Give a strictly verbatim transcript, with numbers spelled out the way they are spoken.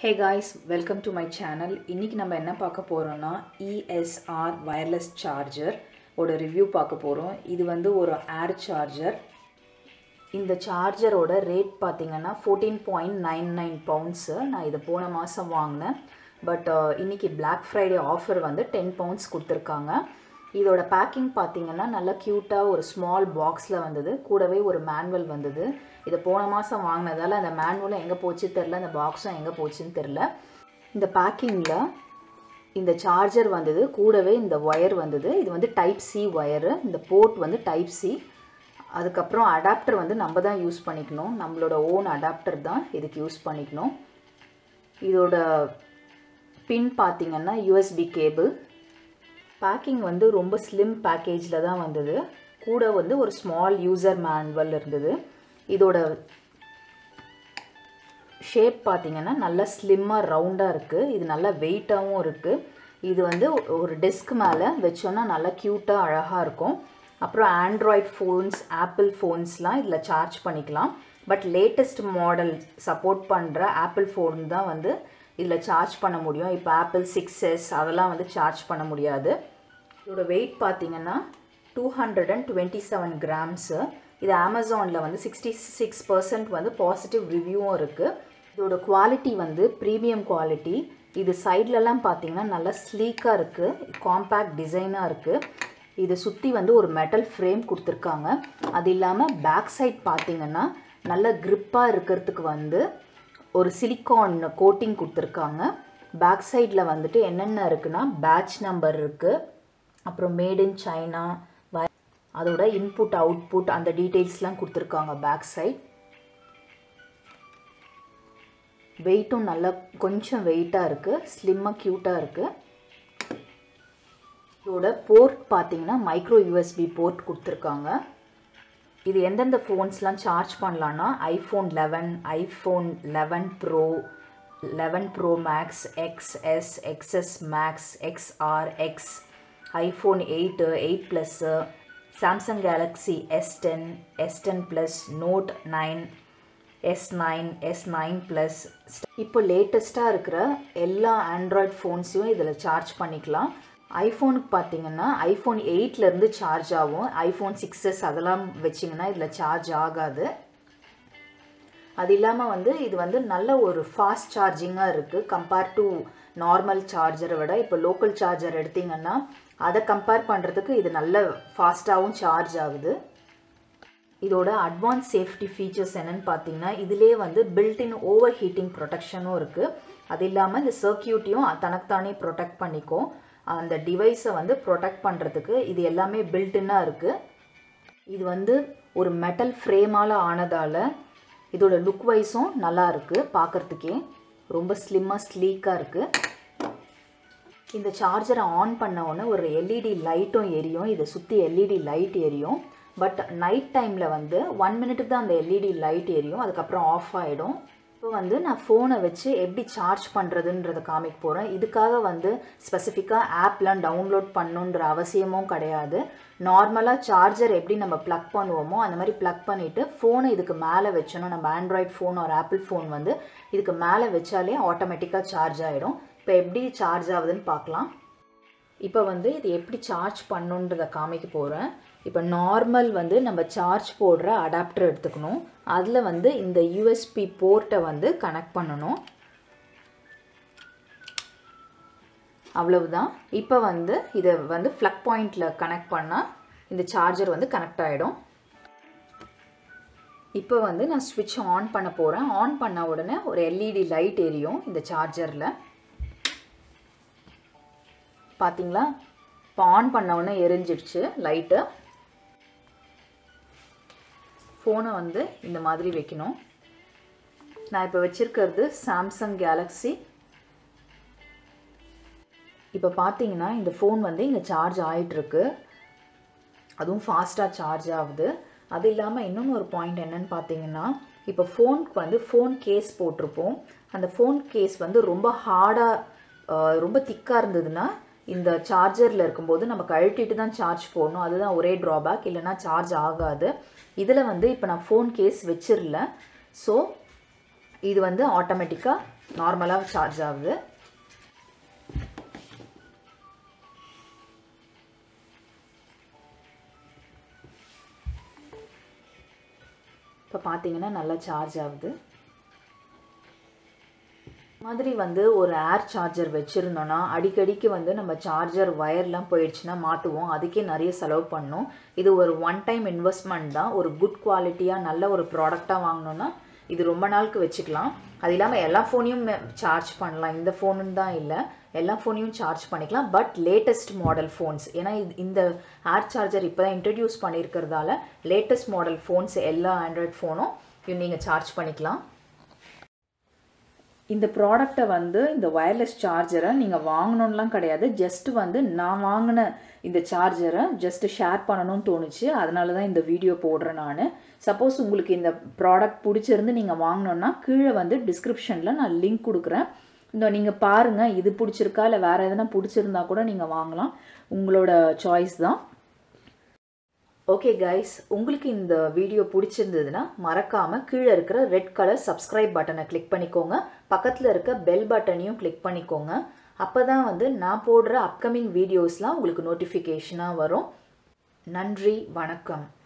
Hey guys, welcome to my channel. இன்னைக்கு நம்ம என்ன பார்க்க போறோம்னா E S R wireless charger ஓட ரிவ்யூ பார்க்க போறோம். இது வந்து ஒரு ஏர் சார்ஜர். இந்த சார்ஜரோட ரேட் பாத்தீங்கன்னா fourteen point nine nine pounds. நான் இத போன மாசம் வாங்குனேன். பட் இன்னைக்கு Black Friday ஆஃபர் வந்து ten pounds கொடுத்திருக்காங்க. இதோட பேக்கிங் பாத்தீங்கன்னா நல்ல கியூட்டா ஒரு ஸ்மால் பாக்ஸ்ல வந்தது. கூடவே ஒரு மேனுவல் வந்தது. இத போன மாசம் வாங்குனதால அந்த மேனுவல் எங்க போச்சு தெரியல, அந்த பாக்ஸும் எங்க போச்சுன்னு தெரியல. இந்த பேக்கிங்ல இந்த சார்ஜர் வந்தது, கூடவே இந்த வயர் வந்தது. இது வந்து டைப் C வயர். இந்த போர்ட் வந்து டைப் C. அதுக்கு அப்புறம் அடாப்டர் வந்து நம்ம தான் யூஸ் பண்ணிக்கணும். நம்மளோட ஓன் அடாப்டர் தான் இதுக்கு யூஸ் பண்ணிக்கணும். இதோட பின் பாத்தீங்கன்னா U S B cable. Packing வந்து ரொம்ப ஸ்லிம் பேக்கேஜ்ல தான் வந்தது. கூட வந்து ஒரு ஸ்மால் யூசர் மேனுவல் இருந்தது. இதோட ஷேப் பாத்தீங்கன்னா நல்ல ஸ்லிம்மா ரவுண்டா இருக்கு. இது நல்ல வெயிட்டாவும் இருக்கு. இது வந்து ஒரு டெஸ்க் மேல வெச்சோம்னா நல்ல கியூட்டா அழகா இருக்கும். அப்புறம் Android phones, Apple phonesலாம் இதுல சார்ஜ் பண்ணிக்கலாம். பட் லேட்டஸ்ட் மாடல் சப்போர்ட் பண்ற Apple phone தான் வந்து இதுல சார்ஜ் பண்ண முடியும். இப்போ Apple six S அதெல்லாம் வந்து சார்ஜ் பண்ண முடியாது. இதோட weight பாத்தீங்கன்னா two hundred twenty-seven grams. இது Amazonல வந்து sixty-six percent வந்து பாசிட்டிவ் ரிவ்யூவும் இருக்கு. இதோட குவாலிட்டி வந்து பிரீமியம் குவாலிட்டி. இது சைடுல எல்லாம் பாத்தீங்கன்னா நல்ல ஸ்லீக்கா இருக்கு. காம்பாக்ட் டிசைனா இருக்கு. இது சுத்தி வந்து ஒரு மெட்டல் ஃப்ரேம் கொடுத்திருக்காங்க. அது இல்லாம பேக் சைடு பாத்தீங்கன்னா நல்ல கிரிப்பா இருக்கிறதுக்கு வந்து ஒரு சிலிகான் கோட்டிங் கொடுத்திருக்காங்க. பேக் சைடுல வந்துட்டு என்னென்ன இருக்குன்னா பேட்ச் நம்பர் இருக்கு. அப்புறம் மேட் இன் சைனா, அதோட இன்புட் அவுட்புட் அந்த டீடைல்ஸ்லாம் கொடுத்திருக்காங்க பேக் சைடு. வெயிட்டும் நல்ல கொஞ்சம் வெயிட்டா இருக்கு. ஸ்லிம்மா கியூட்டா இருக்கு. இதோட போர்ட் பாத்தீங்கன்னா micro U S B port கொடுத்திருக்காங்க. இது எந்தெந்த ஃபோன்ஸ்லாம் சார்ஜ் பண்ணலாம்னா iPhone eleven, iPhone eleven Pro, eleven Pro Max, X S, X S Max, X R, X, iPhone eight, eight Plus, Samsung Galaxy S ten, S ten Plus, Note nine, S nine, S nine Plus. இப்போ லேட்டஸ்டா இருக்கிற எல்லா Android phonesயும் இதல charge பண்ணிக்கலாம். ஐபோனுக்கு பாத்தீங்கன்னா iPhone eight ல இருந்து charge ஆகும். iPhone six S அதெல்லாம் வெச்சீங்கன்னா இதல சார்ஜ் ஆகாது. அது இல்லாம வந்து இது வந்து நல்ல ஒரு ஃபாஸ்ட் சார்ஜிங்கா இருக்கு கம்பேர் டு நார்மல் சார்ஜரை விட. இப்போ லோக்கல் சார்ஜர் எடுத்தீங்கன்னா அதை கம்பேர் பண்றதுக்கு இது நல்ல ஃபாஸ்டாவும் சார்ஜ் ஆகுது. இதோட அட்வான்ஸ் சேஃப்டி ஃபீச்சர்ஸ் என்னன்னு பாத்தீங்கன்னா இதிலே வந்து பில்ட் இன் ஓவர் ஹீட்டிங் ப்ரொடெக்ஷனும் இருக்கு. அது இல்லாம இந்த சர்க்யூட்டையும் தனக்குத்தானே ப்ரொடெக்ட் பண்ணிக்கும். அந்த டிவைஸை வந்து ப்ரொடெக்ட் பண்றதுக்கு இது எல்லாமே பில்ட் இன்னா இருக்கு. இது வந்து ஒரு மெட்டல் ஃப்ரேமால ஆனதால இதோட லுக் வைஸும் நல்லா இருக்கு. பார்க்கிறதுக்கே ரொம்ப ஸ்லிம்மா ஸ்லீக்கா இருக்கு. இந்த சார்ஜரை ஆன் பண்ண உடனே ஒரு L E D லைட்டும் எரியும். இதை சுத்தி L E D லைட் எரியும். பட் நைட் டைம்ல வந்து ஒன் மினிட்டுக்கு தான் அந்த L E D லைட் எரியும். அதுக்கப்புறம் ஆஃப் ஆயிடும். இப்போ வந்து நான் ஃபோனை வச்சு எப்படி சார்ஜ் பண்ணுறதுன்றதை காமிக்க போகிறேன். இதுக்காக வந்து ஸ்பெசிஃபிக்காக ஆப்லாம் டவுன்லோட் பண்ணணுன்ற அவசியமும் கிடையாது. நார்மலாக சார்ஜர் எப்படி நம்ம ப்ளக் பண்ணுவோமோ அந்த மாதிரி ப்ளக் பண்ணிவிட்டு ஃபோனை இதுக்கு மேலே வச்சோன்னா நம்ம ஆண்ட்ராய்ட் ஃபோன் ஒரு ஆப்பிள் ஃபோன் வந்து இதுக்கு மேலே வச்சாலே ஆட்டோமேட்டிக்காக சார்ஜ் ஆகிடும். இப்போ எப்படி சார்ஜ் ஆகுதுன்னு பார்க்கலாம். இப்போ வந்து இது எப்படி சார்ஜ் பண்ணுன்றதை காமிக்க போகிறேன். இப்போ நார்மல் வந்து நம்ம சார்ஜ் போடுற அடாப்டர் எடுத்துக்கணும். அதில் வந்து இந்த U S B போர்ட்டை வந்து கனெக்ட் பண்ணணும். அவ்வளவுதான். இப்போ வந்து இதை வந்து ப்ளக் பாயிண்டில் கனெக்ட் பண்ணால் இந்த சார்ஜர் வந்து கனெக்ட் ஆகிடும். இப்போ வந்து நான் ஸ்விட்ச் ஆன் பண்ண போகிறேன். ஆன் பண்ண உடனே ஒரு L E D லைட் எரியும் இந்த சார்ஜரில். பார்த்தீங்களா? இப்போ ஆன் பண்ண உடனே எரிஞ்சிடுச்சு லைட்டு. ஃபோனை வந்து இந்த மாதிரி வைக்கணும். நான் இப்போ வச்சிருக்கிறது சாம்சங் கேலக்ஸி. இப்போ பார்த்தீங்கன்னா இந்த ஃபோன் வந்து இங்கே சார்ஜ் ஆகிட்டு இருக்கு. அதுவும் ஃபாஸ்ட்டாக சார்ஜ் ஆகுது. அது இல்லாமல் இன்னொன்று ஒரு பாயிண்ட் என்னன்னு பார்த்தீங்கன்னா இப்போ ஃபோனுக்கு வந்து ஃபோன் கேஸ் போட்டிருப்போம். அந்த ஃபோன் கேஸ் வந்து ரொம்ப ஹார்டாக ரொம்ப திக்காக இருந்ததுன்னா இந்த சார்ஜரில் இருக்கும்போது நம்ம கழட்டிட்டு தான் சார்ஜ் போடணும். அதுதான் ஒரே ட்ராபேக். இல்லைனா சார்ஜ் ஆகாது. இதில் வந்து இப்போ நான் ஃபோன் கேஸ் வச்சிரல. ஸோ இது வந்து ஆட்டோமேட்டிக்காக நார்மலாக சார்ஜ் ஆகுது. இப்போ பார்த்தீங்கன்னா நல்லா சார்ஜ் ஆகுது. மாதிரி வந்து ஒரு ஏர் சார்ஜர் வச்சுருந்தோன்னா அடிக்கடிக்கு வந்து நம்ம சார்ஜர் ஒயர்லாம் போயிடுச்சுன்னா மாட்டுவோம். அதுக்கே நிறைய செலவு பண்ணணும். இது ஒரு ஒன் டைம் இன்வெஸ்ட்மெண்ட் தான். ஒரு குட் குவாலிட்டியாக நல்ல ஒரு ப்ராடக்டாக வாங்கினோன்னா இது ரொம்ப நாளுக்கு வச்சுக்கலாம். அது இல்லாமல் எல்லா ஃபோனையும் சார்ஜ் பண்ணலாம். இந்த ஃபோனுன்னு தான் இல்லை, எல்லா ஃபோனையும் சார்ஜ் பண்ணிக்கலாம். பட் லேட்டஸ்ட் மாடல் ஃபோன்ஸ், ஏன்னா இது இந்த ஏர் சார்ஜர் இப்போ தான் இன்ட்ரடியூஸ் பண்ணியிருக்கிறதால லேட்டஸ்ட் மாடல் ஃபோன்ஸ் எல்லா ஆண்ட்ராய்ட் ஃபோனும் நீங்கள் சார்ஜ் பண்ணிக்கலாம். இந்த ப்ராடக்டை வந்து இந்த வயர்லெஸ் சார்ஜரை நீங்கள் வாங்கணும்லாம் கிடையாது. ஜஸ்ட் வந்து நான் வாங்கின இந்த சார்ஜரை ஜஸ்ட் ஷேர் பண்ணணும்னு தோணுச்சு. அதனால தான் இந்த வீடியோ போடுறேன் நான். சப்போஸ் உங்களுக்கு இந்த ப்ராடக்ட் பிடிச்சிருந்து நீங்கள் வாங்கினோன்னா கீழே வந்து டிஸ்கிரிப்ஷனில் நான் லிங்க் கொடுக்குறேன். இந்த நீங்கள் பாருங்கள், இது பிடிச்சிருக்கா இல்லை வேறு எதனா பிடிச்சிருந்தா கூட நீங்கள் வாங்கலாம். உங்களோட சாய்ஸ் தான். ஓகே கைஸ், உங்களுக்கு இந்த வீடியோ பிடிச்சிருந்ததுன்னா மறக்காமல் கீழே இருக்கிற ரெட் கலர் சப்ஸ்கிரைப் பட்டனை கிளிக் பண்ணிக்கோங்க. பக்கத்தில் இருக்க பெல் பட்டனையும் கிளிக் பண்ணிக்கோங்க. அப்போ தான் வந்து நான் போடுற அப்கமிங் வீடியோஸ்லாம் உங்களுக்கு நோட்டிஃபிகேஷனாக வரும். நன்றி, வணக்கம்.